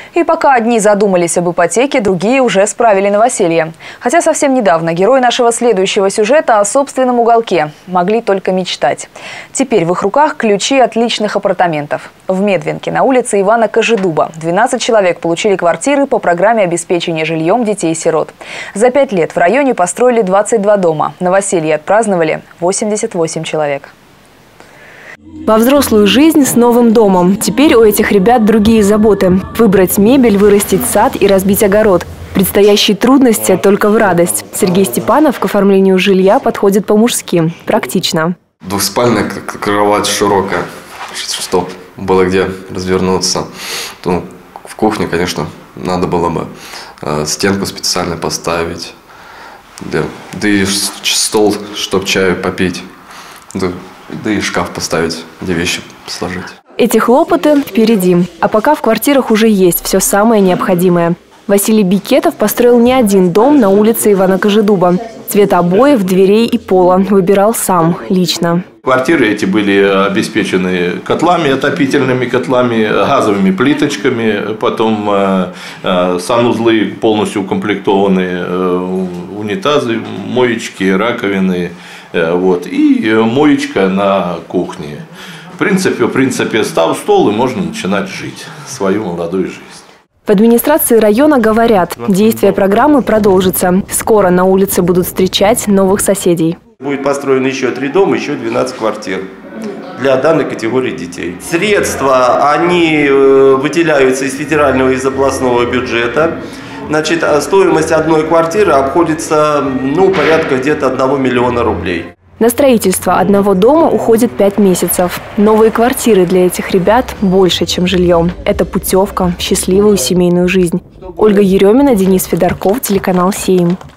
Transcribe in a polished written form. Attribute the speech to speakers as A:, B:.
A: И пока одни задумались об ипотеке, другие уже справили новоселье. Хотя совсем недавно герои нашего следующего сюжета о собственном уголке могли только мечтать. Теперь в их руках ключи от личных апартаментов. В Медвинке на улице Ивана Кожедуба 12 человек получили квартиры по программе обеспечения жильем детей-сирот. За 5 лет в районе построили 22 дома. Новоселье отпраздновали 88 человек.
B: Во взрослую жизнь с новым домом. Теперь у этих ребят другие заботы. Выбрать мебель, вырастить сад и разбить огород. Предстоящие трудности только в радость. Сергей Степанов к оформлению жилья подходит по-мужски. Практично.
C: Двухспальная кровать широкая, чтобы было где развернуться. В кухне, конечно, надо было бы стенку специально поставить. Да и стол, чтобы чаю попить. Да и шкаф поставить, где вещи сложить.
B: Эти хлопоты впереди. А пока в квартирах уже есть все самое необходимое. Василий Бикетов построил не один дом на улице Ивана Кожедуба. Цвет обоев, дверей и пола выбирал сам, лично.
D: Квартиры эти были обеспечены котлами, отопительными котлами, газовыми плиточками. Потом санузлы полностью укомплектованы, унитазы, моечки, раковины. И моечка на кухне. В принципе, став стол, и можно начинать жить свою молодую жизнь.
B: В администрации района говорят, действие программы продолжится. Скоро на улице будут встречать новых соседей.
E: Будет построено еще 3 дома, еще 12 квартир для данной категории детей. Средства, они выделяются из федерального и из областного бюджета. Значит, стоимость одной квартиры обходится, порядка где-то 1 миллиона рублей.
B: На строительство одного дома уходит 5 месяцев. Новые квартиры для этих ребят больше, чем жилье. Это путевка в счастливую семейную жизнь. Ольга Еремина, Денис Федорков, телеканал «Сейм».